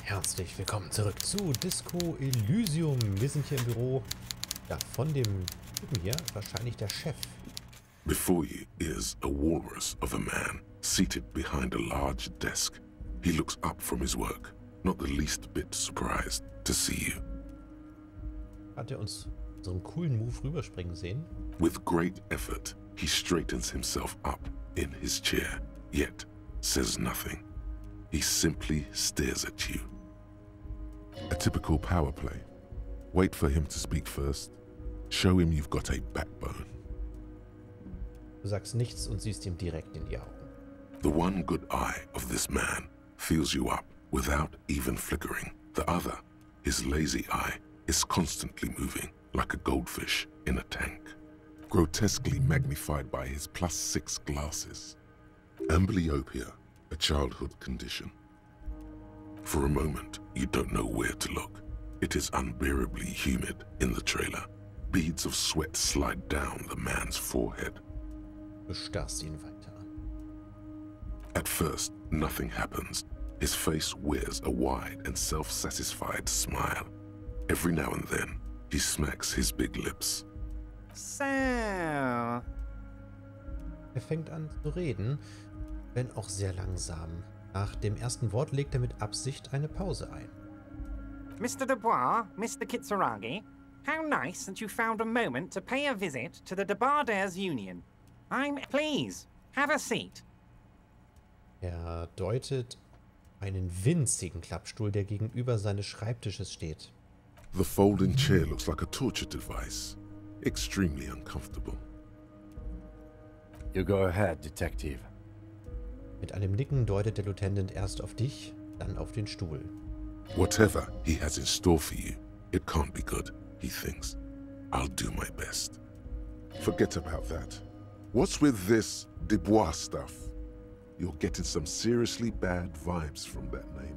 Herzlich willkommen zurück zu Disco Elysium. Wir sind hier im Büro von dem Typen hier, wahrscheinlich der Chef. Before you is a walrus of a man seated behind a large desk. He looks up from his work, not the least bit surprised to see you. Hat er uns so einen coolen Move rüberspringen sehen? With great effort, he straightens himself up in his chair, yet says nothing. He simply stares at you. A typical power play. Wait for him to speak first. Show him you've got a backbone. Du sagst nichts und siehst ihm direkt in die Augen. The one good eye of this man fills you up without even flickering. The other, his lazy eye, is constantly moving like a goldfish in a tank, grotesquely magnified by his +6 glasses. Amblyopia, a childhood condition. For a moment, you don't know where to look. It is unbearably humid in the trailer. Beads of sweat slide down the man's forehead. Du starrst ihn weiter an. At first, nothing happens. His face wears a wide and self-satisfied smile. Every now and then, he smacks his big lips. So... Er fängt an zu reden, wenn auch sehr langsam. Nach dem ersten Wort legt er mit Absicht eine Pause ein. Mr. Dubois, Mr. Kitsuragi, how nice that you found a moment to pay a visit to the Debardairs Union. Please, have a seat. Er deutet einen winzigen Klappstuhl, der gegenüber seines Schreibtisches steht. The folding chair looks like a torture device. Extremely uncomfortable. You go ahead, Detective. Mit einem Nicken deutet der Lieutenant erst auf dich, dann auf den Stuhl. Whatever he has in store for you, it can't be good, he thinks. I'll do my best. Forget about that. What's with this Dubois stuff? You're getting some seriously bad vibes from that name.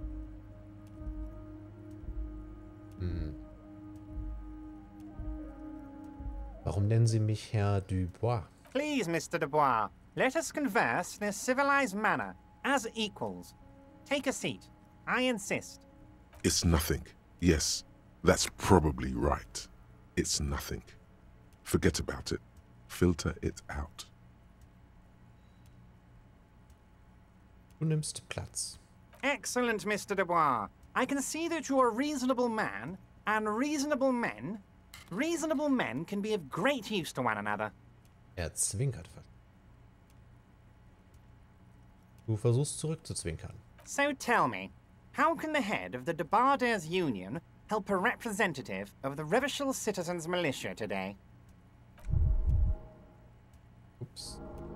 Warum nennen Sie mich Herr Dubois? Please, Mr. Dubois, let us converse in a civilized manner, as equals. Take a seat. I insist. It's nothing. Yes, that's probably right. It's nothing. Forget about it. Filter it out. Du nimmst Platz. Excellent, Mr. Dubois. I can see that you are a reasonable man, and reasonable men can be of great use to one another. Er zwinkert. Du versuchst zurückzuzwinkern. So tell me, how can the head of the Debardairs Union help a representative of the Revachol Citizens Militia today? Ups.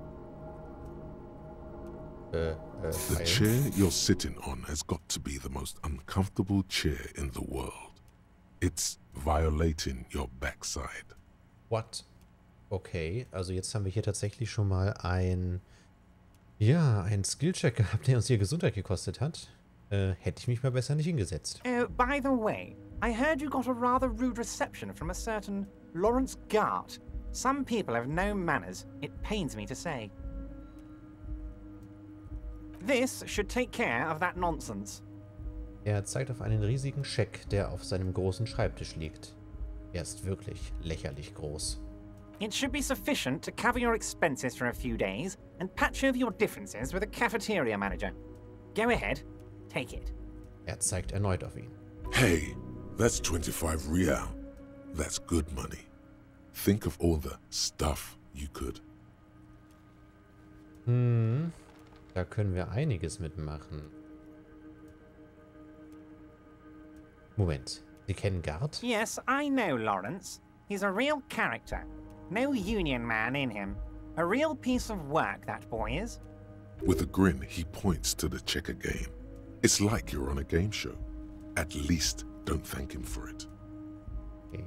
The chair you're sitting on has got to be the most uncomfortable chair in the world. It's violating your backside. What? Okay, also jetzt haben wir hier tatsächlich schon mal einen Skillcheck gehabt, der uns hier Gesundheit gekostet hat. Hätte ich mich mal besser nicht hingesetzt. Oh, by the way, I heard you got a rather rude reception from a certain Lawrence Gart. Some people have no manners, it pains me to say. This should take care of that nonsense. Er zeigt auf einen riesigen Scheck, der auf seinem großen Schreibtisch liegt. Er ist wirklich lächerlich groß. It should be sufficient to cover your expenses for a few days and patch over your differences with a cafeteria manager. Go ahead, take it. Er zeigt erneut auf ihn. Hey, that's 25 real. That's good money. Think of all the stuff you could. Da können wir einiges mitmachen. Moment, Sie kennen Gart? Yes, I know Lawrence. He's a real character. No union man in him. A real piece of work, that boy is. With a grin, he points to the checker game. It's like you're on a game show. At least don't thank him for it. Okay.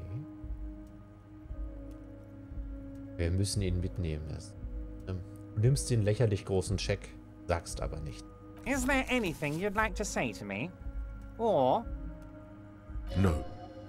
Wir müssen ihn mitnehmen lassen. Du nimmst den lächerlich großen Scheck, sagst aber nicht. Is there anything you'd like to say to me? Or... No.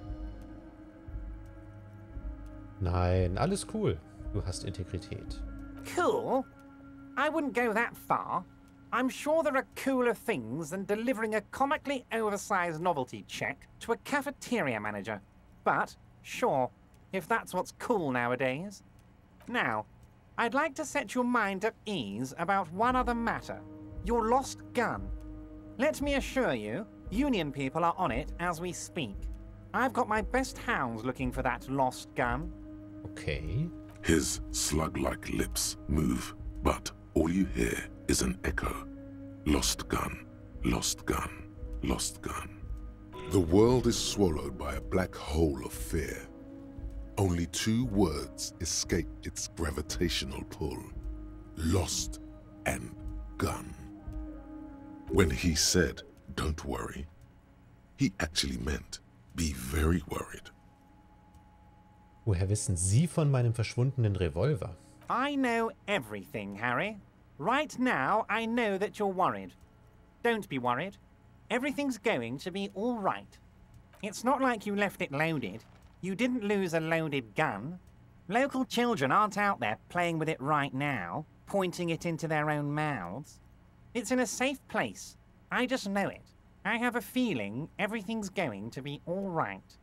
Nein, alles cool. Du hast Integrität. Cool? I wouldn't go that far. I'm sure there are cooler things than delivering a comically oversized novelty check to a cafeteria manager. But, sure, if that's what's cool nowadays. Now, I'd like to set your mind at ease about one other matter. Your lost gun. Let me assure you, Union people are on it as we speak. I've got my best hounds looking for that lost gun. Okay. His slug-like lips move, but all you hear is an echo. Lost gun, lost gun, lost gun. The world is swallowed by a black hole of fear. Only 2 words escape its gravitational pull. Lost and gun. When he said, "Don't worry," he actually meant, "Be very worried." Woher wissen Sie von meinem verschwundenen Revolver? I know everything, Harry. Right now, I know that you're worried. Don't be worried. Everything's going to be all right. It's not like you left it loaded. You didn't lose a loaded gun. Local children aren't out there playing with it right now, pointing it into their own mouths. It's in a safe place. I just know it. I have a feeling everything's going to be all right.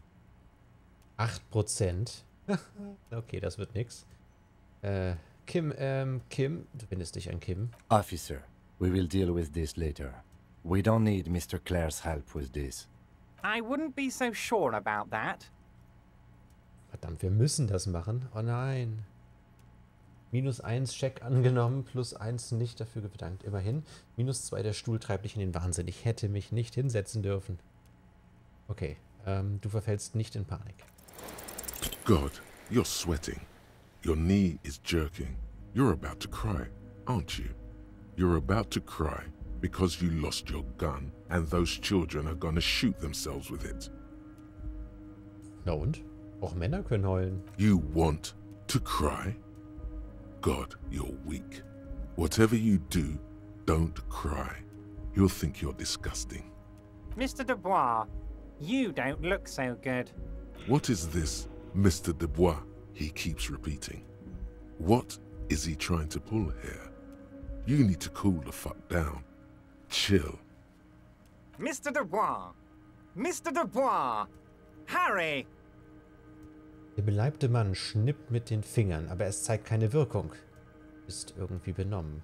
8%. Okay, das wird nix. Kim, du wendest dich an Kim. Officer, we will deal with this later. We don't need Mr. Clare's help with this. I wouldn't be so sure about that. Verdammt, wir müssen das machen. Oh nein. -1 Check angenommen, +1 nicht dafür bedankt. Immerhin. -2, der Stuhl treibt dich in den Wahnsinn. Ich hätte mich nicht hinsetzen dürfen. Okay, du verfällst nicht in Panik. God, you're sweating. Your knee is jerking. You're about to cry, aren't you? You're about to cry because you lost your gun and those children are gonna shoot themselves with it. Na und? Auch Männer können heulen. You want to cry? God, you're weak. Whatever you do, don't cry. He'll think you're disgusting. Mr. Dubois, you don't look so good. What is this, Mr. Dubois, he keeps repeating? What is he trying to pull here? You need to cool the fuck down. Chill. Mr. Dubois! Mr. Dubois! Harry! Der beleibte Mann schnippt mit den Fingern, aber es zeigt keine Wirkung. Ist irgendwie benommen.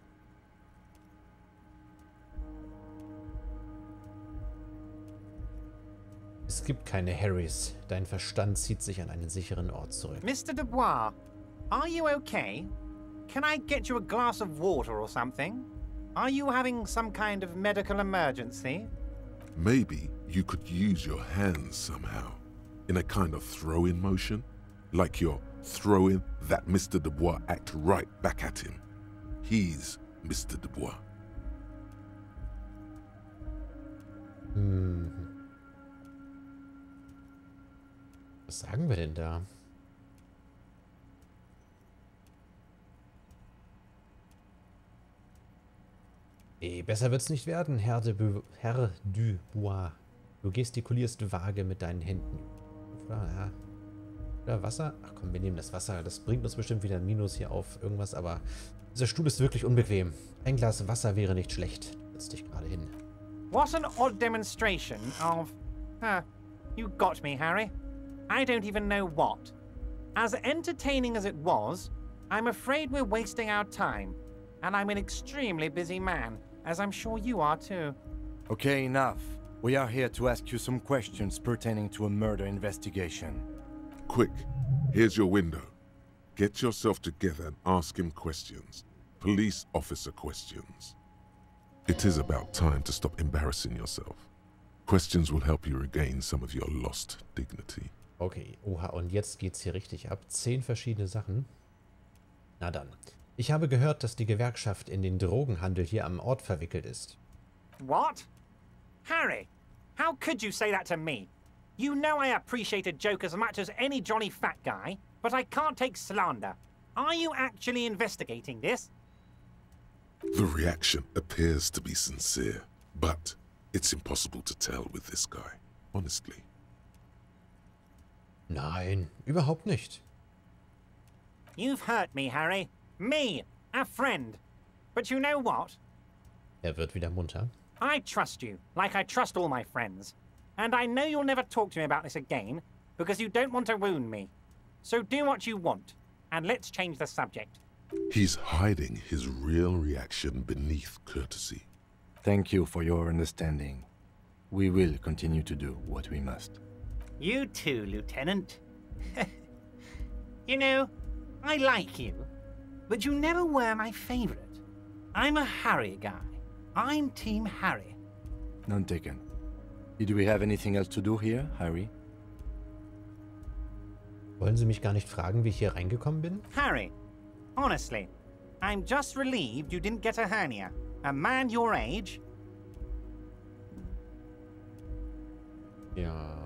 Es gibt keine Harrys. Dein Verstand zieht sich an einen sicheren Ort zurück. Mr. Dubois, are you okay? Can I get you a glass of water or something? Are you having some kind of medical emergency? Maybe you could use your hands somehow, in a kind of throw-in motion, like you're throwing that Mr. Dubois act right back at him. He's Mr. Dubois. Was sagen wir denn da? Besser wird's nicht werden, Herr Dubois. Du gestikulierst vage mit deinen Händen. Oder Wasser? Ach komm, wir nehmen das Wasser. Das bringt uns bestimmt wieder ein Minus hier auf irgendwas, aber dieser Stuhl ist wirklich unbequem. Ein Glas Wasser wäre nicht schlecht. Setz dich gerade hin. What an odd demonstration of... you got me, Harry. I don't even know what. As entertaining as it was, I'm afraid we're wasting our time. And I'm an extremely busy man, as I'm sure you are too. Okay, enough. We are here to ask you some questions pertaining to a murder investigation. Quick, here's your window. Get yourself together and ask him questions. Police officer questions. It is about time to stop embarrassing yourself. Questions will help you regain some of your lost dignity. Okay, oha, und jetzt geht's hier richtig ab. 10 verschiedene Sachen. Na dann. Ich habe gehört, dass die Gewerkschaft in den Drogenhandel hier am Ort verwickelt ist. What? Harry, how could you say that to me? You know I appreciate a joke as much as any Johnny Fat Guy, but I can't take slander. Are you actually investigating this? The reaction appears to be sincere, but it's impossible to tell with this guy, honestly. Nein, überhaupt nicht. You've hurt me, Harry. Me, a friend. But you know what? Er wird wieder munter. I trust you, like I trust all my friends. And I know you'll never talk to me about this again, because you don't want to wound me. So do what you want, and let's change the subject. He's hiding his real reaction beneath courtesy. Thank you for your understanding. We will continue to do what we must. You too, Lieutenant. You know, I like you, but you never were my favorite. I'm a Harry guy. I'm Team Harry. None taken. Did we have anything else to do here, Harry? Wollen Sie mich gar nicht fragen, wie ich hier reingekommen bin? Harry, honestly, I'm just relieved you didn't get a hernia. A man your age. Ja.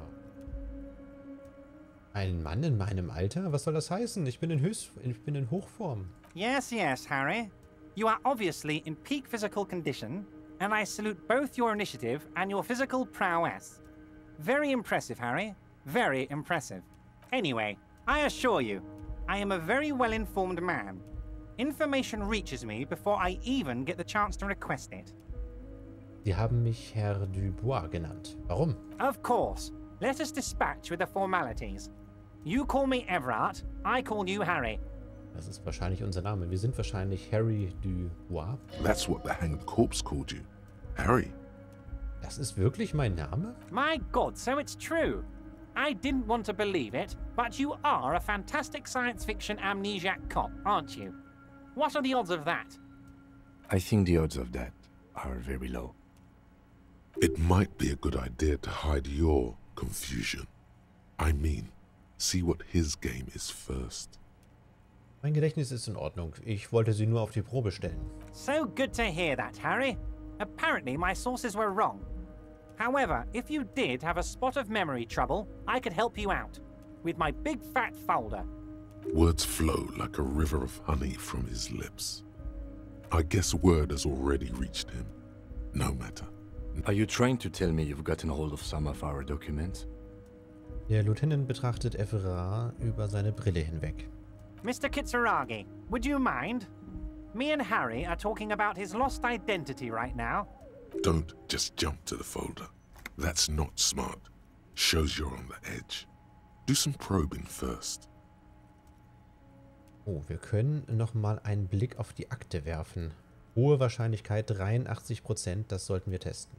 Ein Mann in meinem Alter? Was soll das heißen? Ich bin in Hochform. Yes, yes, Harry. You are obviously in peak physical condition, and I salute both your initiative and your physical prowess. Very impressive, Harry. Very impressive. Anyway, I assure you, I am a very well-informed man. Information reaches me before I even get the chance to request it. Sie haben mich Herr Dubois genannt. Warum? Of course. Let us dispatch with the formalities. You call me Everard, I call you Harry. Das ist wahrscheinlich unser Name. Wir sind wahrscheinlich Harry Dubois. That's what the hanged corpse called you. Harry. Das ist wirklich mein Name? My God, so it's true. I didn't want to believe it, but you are a fantastic science fiction amnesiac cop, aren't you? What are the odds of that? I think the odds of that are very low. It might be a good idea to hide your confusion. I mean, see what his game is first. Mein Gedächtnis ist in Ordnung. Ich wollte sie nur auf die Probe stellen. So good to hear that, Harry. Apparently my sources were wrong. However, if you did have a spot of memory trouble, I could help you out. With my big fat folder. Words flow like a river of honey from his lips. I guess word has already reached him. No matter. Are you trying to tell me you've gotten hold of some of our documents? Der Lieutenant betrachtet Everard über seine Brille hinweg. Mr. Kitsuragi, would you mind? Me and Harry are talking about his lost identity right now. Don't just jump to the folder. That's not smart. Shows you're on the edge. Do some probing first. Oh, wir können nochmal einen Blick auf die Akte werfen. Hohe Wahrscheinlichkeit 83%, das sollten wir testen.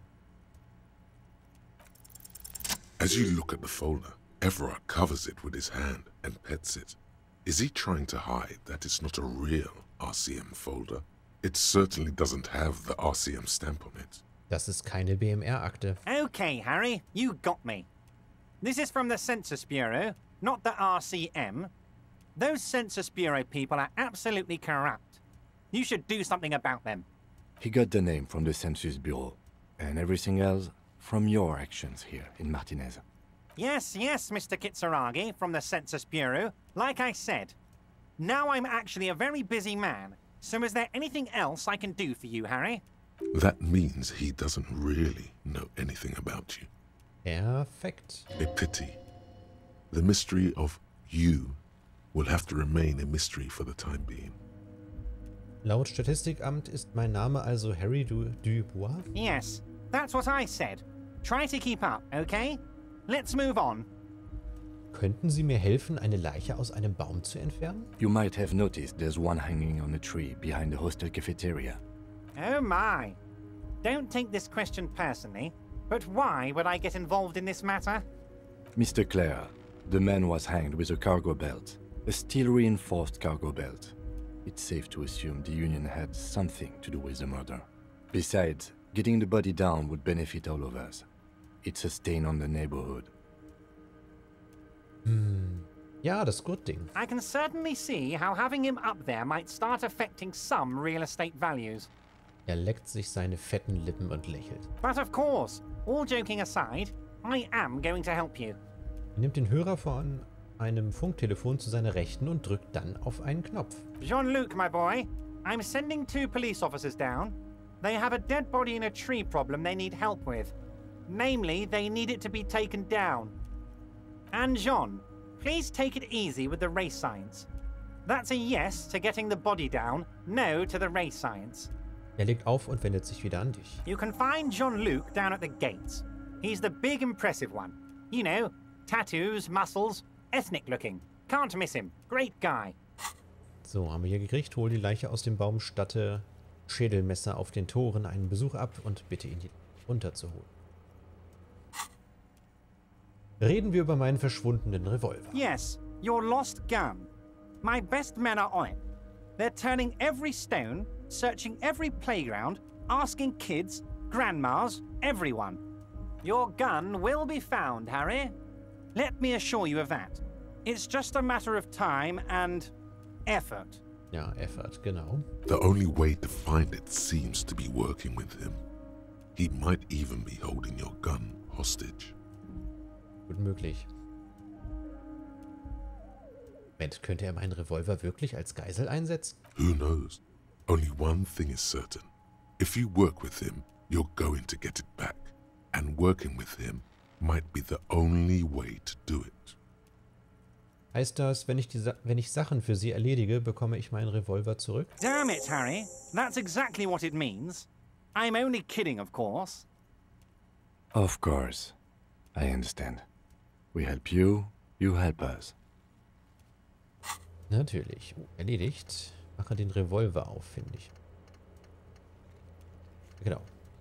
As you look at the folder, Everard covers it with his hand and pets it. Is he trying to hide that it's not a real RCM folder? It certainly doesn't have the RCM stamp on it. Das ist keine BMR-Akte. Okay, Harry, you got me. This is from the Census Bureau, not the RCM. Those Census Bureau people are absolutely corrupt. You should do something about them. He got the name from the Census Bureau, and everything else from your actions here in Martinez. Yes, yes, Mr. Kitsuragi from the Census Bureau. Like I said. Now I'm actually a very busy man, so is there anything else I can do for you, Harry? That means he doesn't really know anything about you. Perfekt. A pity. The mystery of you will have to remain a mystery for the time being. Laut Statistikamt ist mein Name also Harry Dubois? Yes, that's what I said. Try to keep up, okay? Let's move on. Könnten Sie mir helfen, eine Leiche aus einem Baum zu entfernen? You might have noticed there's one hanging on a tree behind the hostel cafeteria. Oh my. Don't take this question personally, but why would I get involved in this matter? Mr. Clare, the man was hanged with a cargo belt. A steel-reinforced cargo belt. It's safe to assume the Union had something to do with the murder. Besides, getting the body down would benefit all of us. It's a stain on the neighborhood. Ja, das Gurtding. I can certainly see how having him up there might start affecting some real estate values. Er leckt sich seine fetten Lippen und lächelt. But of course, all joking aside, I am going to help you. Er nimmt den Hörer von einem Funktelefon zu seiner Rechten und drückt dann auf einen Knopf. Jean-Luc, my boy, I'm sending 2 police officers down. They have a dead body in a tree problem they need help with. Namely, they need it to be taken down. And Jean, please take it easy with the race science. That's a yes to getting the body down, no to the race science. Er legt auf und wendet sich wieder an dich. You can find Jean-Luc down at the gates. He's the big, impressive one. You know, tattoos, muscles, ethnic looking. Can't miss him. Great guy. So, haben wir hier gekriegt. Hol die Leiche aus dem Baum, statte Schädelmesser auf den Toren einen Besuch ab und bitte ihn, die runterzuholen. Reden wir über meinen verschwundenen Revolver. Yes, your lost gun. My best men are on it. They're turning every stone, searching every playground, asking kids, grandmas, everyone. Your gun will be found, Harry. Let me assure you of that. It's just a matter of time and effort. Ja, Effort, genau. The only way to find it seems to be working with him. He might even be holding your gun hostage. Gut möglich. Moment, könnte er meinen Revolver wirklich als Geisel einsetzen? Who knows? Only one thing is certain. If you work with him, you're going to get it back. And working with him might be the only way to do it. Heißt das, wenn ich Sachen für sie erledige, bekomme ich meinen Revolver zurück? Damn it, Harry. That's exactly what it means. I'm only kidding, of course. Of course. I understand. We help you, you help us. Natürlich. Erledigt. Mache den Revolver auf, finde ich. Genau.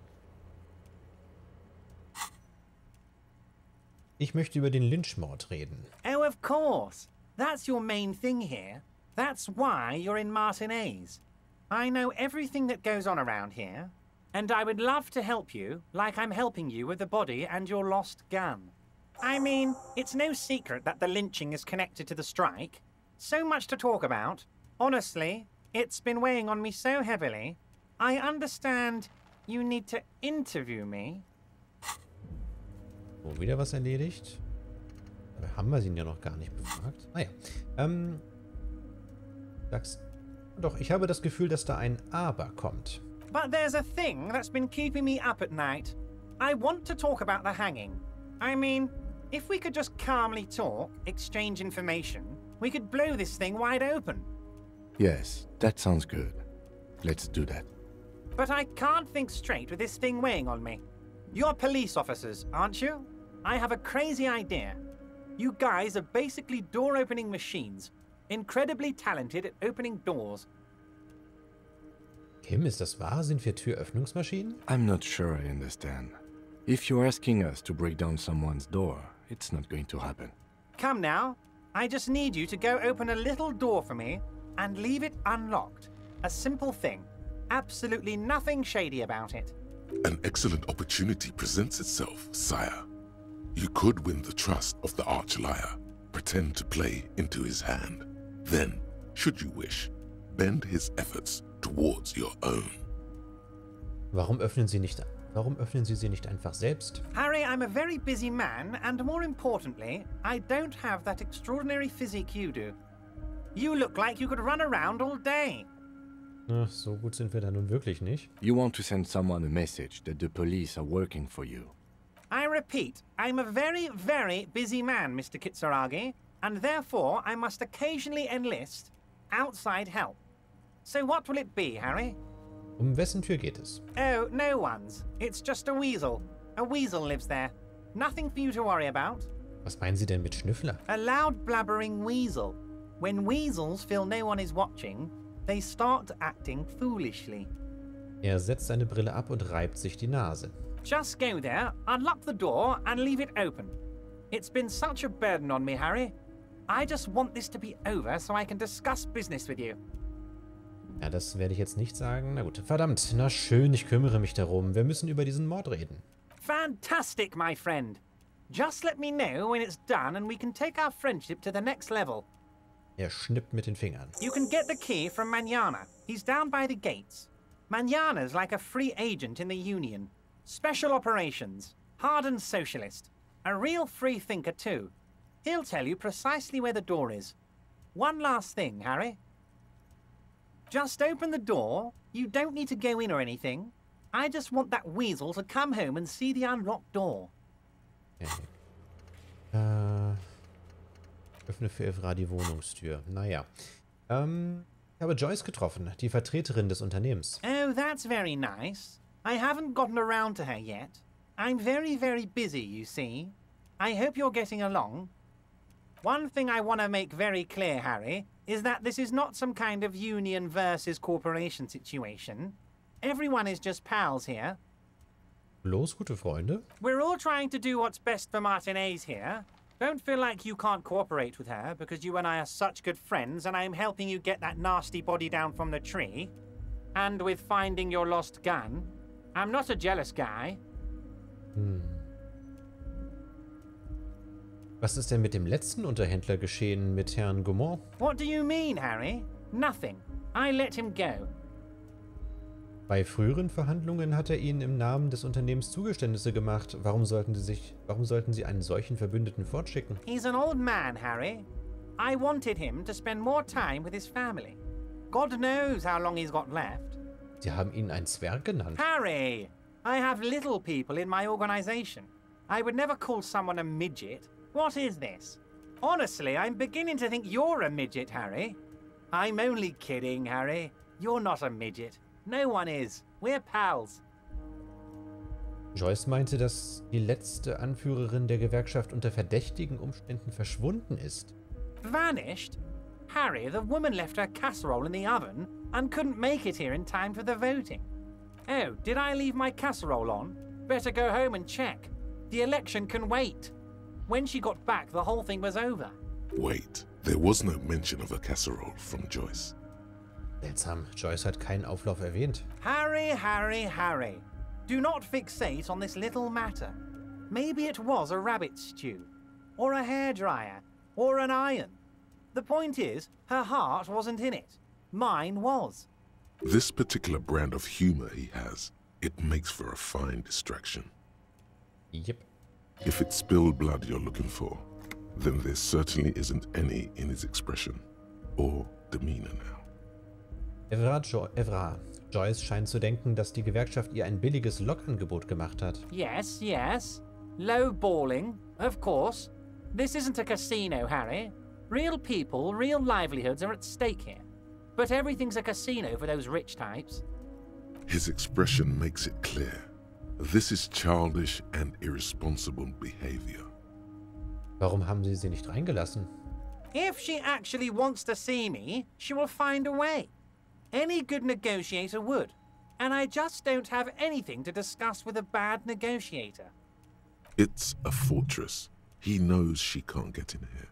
Ich möchte über den Lynchmord reden. Oh, of course. That's your main thing here. That's why you're in Martinez. I know everything that goes on around here, and I would love to help you, like I'm helping you with the body and your lost gun. I mean, it's no secret that the lynching is connected to the strike. So much to talk about. Honestly, it's been weighing on me so heavily. I understand you need to interview me. So, wieder was erledigt. Aber haben wir ihn ja noch gar nicht befragt. Naja. Doch, ich habe das Gefühl, dass da ein Aber kommt. But there's a thing that's been keeping me up at night. I want to talk about the hanging. I mean, if we could just calmly talk, exchange information, we could blow this thing wide open. Yes, that sounds good. Let's do that. But I can't think straight with this thing weighing on me. You're police officers, aren't you? I have a crazy idea. You guys are basically door-opening machines. Incredibly talented at opening doors. Kim, ist das wahr? Sind wir Türöffnungsmaschinen? I'm not sure I understand. If you're asking us to break down someone's door, it's not going to happen. Come now. I just need you to go open a little door for me and leave it unlocked. A simple thing. Absolutely nothing shady about it. An excellent opportunity presents itself, sire. You could win the trust of the arch-liar, pretend to play into his hand. Then, should you wish, bend his efforts towards your own. Warum öffnen Sie sie nicht einfach selbst? Harry, I'm a very busy man, and more importantly, I don't have that extraordinary physique you do. You look like you could run around all day. Ach, so gut sind wir da nun wirklich nicht. You want to send someone a message that the police are working for you. I repeat, I'm a very, very busy man, Mr. Kitsuragi, and therefore I must occasionally enlist outside help. So what will it be, Harry? Um wessen Tür geht es? Oh, no one's. It's just a weasel. A weasel lives there. Nothing for you to worry about. Was meinen Sie denn mit Schnüffler? A loud blabbering weasel. When weasels feel no one is watching, they start acting foolishly. Er setzt seine Brille ab und reibt sich die Nase. Just go there, unlock the door, and leave it open. It's been such a burden on me, Harry. I just want this to be over so I can discuss business with you. Ja, das werde ich jetzt nicht sagen. Na gut, verdammt. Na schön, ich kümmere mich darum. Wir müssen über diesen Mord reden. Fantastic, my friend. Just let me know when it's done and we can take our friendship to the next level. Er schnippt mit den Fingern. You can get the key from Manana. He's down by the gates. Manana's like a free agent in the Union. Special operations. Hardened socialist. A real free thinker, too. He'll tell you precisely where the door is. One last thing, Harry. Just open the door. You don't need to go in or anything. I just want that weasel to come home and see the unlocked door. Öffne für Evra die Wohnungstür. Naja. Ich habe Joyce getroffen, die Vertreterin des Unternehmens. Oh, that's very nice. I haven't gotten around to her yet. I'm very, very busy, you see. I hope you're getting along. One thing I want to make very clear, Harry, is that this is not some kind of union versus corporation situation. Everyone is just pals here. Bloß gute Freunde? We're all trying to do what's best for Martinez here. Don't feel like you can't cooperate with her because you and I are such good friends and I'm helping you get that nasty body down from the tree. And with finding your lost gun. I'm not a jealous guy. Was ist denn mit dem letzten Unterhändler geschehen, mit Herrn Gaumont? What do you mean, Harry? Nothing. I let him go. Bei früheren Verhandlungen hat er ihnen im Namen des Unternehmens Zugeständnisse gemacht. Warum sollten sie einen solchen Verbündeten fortschicken? He's an old man, Harry. I wanted him to spend more time with his family. God knows how long he's got left. Sie haben ihn einen Zwerg genannt. Harry, I have little people in my organization. I would never call someone a midget. What is this? Honestly, I'm beginning to think you're a midget, Harry. I'm only kidding, Harry. You're not a midget. No one is. We're pals. Joyce meinte, dass die letzte Anführerin der Gewerkschaft unter verdächtigen Umständen verschwunden ist. Vanished? Harry, the woman left her casserole in the oven and couldn't make it here in time for the voting. Oh, did I leave my casserole on? Better go home and check. The election can wait. When she got back, the whole thing was over. Wait, there was no mention of a casserole from Joyce. Seltsam, Joyce hat keinen Auflauf erwähnt. Harry, Harry, Harry. Do not fixate on this little matter. Maybe it was a rabbit stew, or a hairdryer, or an iron. The point is, her heart wasn't in it. Mine was. This particular brand of humor he has, it makes for a fine distraction. Yep. If it's spilled blood you're looking for, then there certainly isn't any in his expression or demeanor now. Evra. Joyce scheint zu denken, dass die Gewerkschaft ihr ein billiges Lokangebot gemacht hat. Yes, yes. Low balling, of course. This isn't a casino, Harry. Real people, real livelihoods are at stake here. But everything's a casino for those rich types. His expression makes it clear. This is childish and irresponsible behavior. Warum haben sie nicht reingelassen? If she actually wants to see me, she will find a way. Any good negotiator would. And I just don't have anything to discuss with a bad negotiator. It's a fortress. He knows she can't get in here.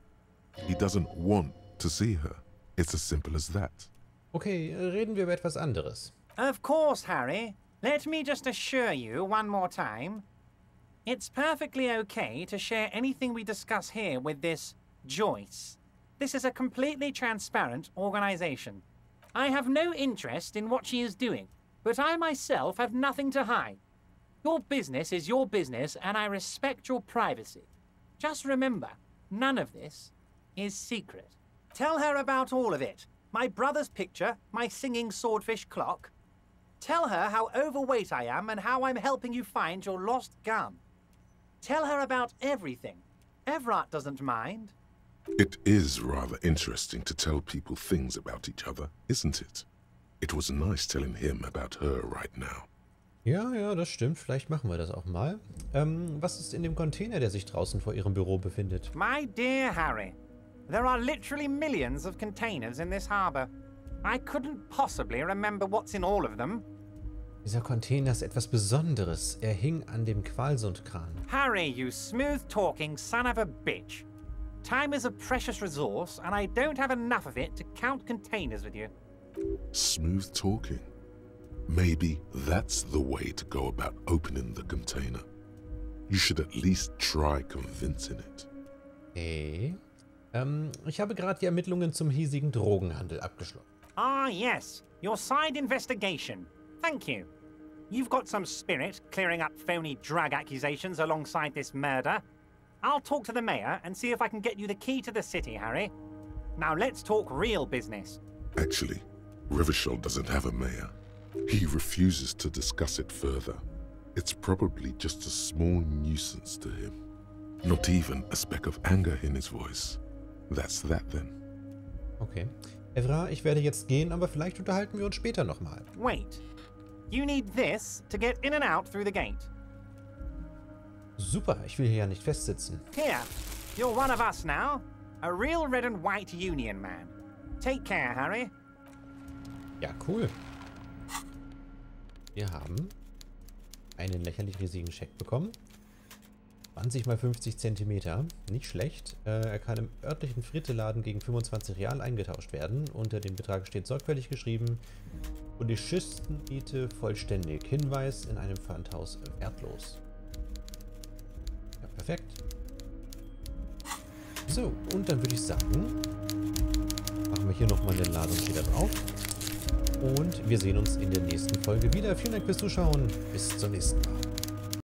He doesn't want to see her. It's as simple as that. Okay, reden wir über etwas anderes. Of course, Harry. Let me just assure you one more time. It's perfectly okay to share anything we discuss here with this Joyce. This is a completely transparent organization. I have no interest in what she is doing, but I myself have nothing to hide. Your business is your business, and I respect your privacy. Just remember, none of this is secret. Tell her about all of it. My brother's picture, my singing swordfish clock. Tell her how overweight I am and how I'm helping you find your lost gun. Tell her about everything. Everard doesn't mind. It is rather interesting to tell people things about each other, isn't it? It was nice telling him about her right now. Ja, das stimmt. Vielleicht machen wir das auch mal. Was ist in dem Container, der sich draußen vor Ihrem Büro befindet? My dear Harry, there are literally millions of containers in this harbour. I couldn't possibly remember what's in all of them. Dieser Container ist etwas Besonderes. Er hing an dem Qualsundkran. Harry, you smooth-talking son of a bitch. Time is a precious resource, and I don't have enough of it to count containers with you. Smooth talking. Maybe that's the way to go about opening the container. You should at least try convincing it. Okay. Ich habe gerade die Ermittlungen zum hiesigen Drogenhandel abgeschlossen. Ah, yes. Your side investigation. Thank you. You've got some spirit clearing up phony drug accusations alongside this murder. I'll talk to the mayor and see if I can get you the key to the city, Harry. Now let's talk real business. Actually, Revachol doesn't have a mayor. He refuses to discuss it further. It's probably just a small nuisance to him. Not even a speck of anger in his voice. That's that then. Okay. Evra, ich werde jetzt gehen, aber vielleicht unterhalten wir uns später nochmal. Wait. You need this to get in and out through the gate. Super, ich will hier ja nicht festsitzen. Here, you're one of us now. A real red and white Union man. Take care, Harry. Ja, cool. Wir haben einen lächerlich riesigen Scheck bekommen. 20 mal 50 Zentimeter. Nicht schlecht. Er kann im örtlichen Fritteladen gegen 25 Real eingetauscht werden. Unter dem Betrag steht sorgfältig geschrieben: Polizisten-Miete vollständig. Hinweis: in einem Pfandhaus wertlos. Ja, perfekt. So, und dann würde ich sagen, machen wir hier nochmal eine Ladung wieder drauf. Und wir sehen uns in der nächsten Folge wieder. Vielen Dank fürs Zuschauen. Bis zum nächsten Mal.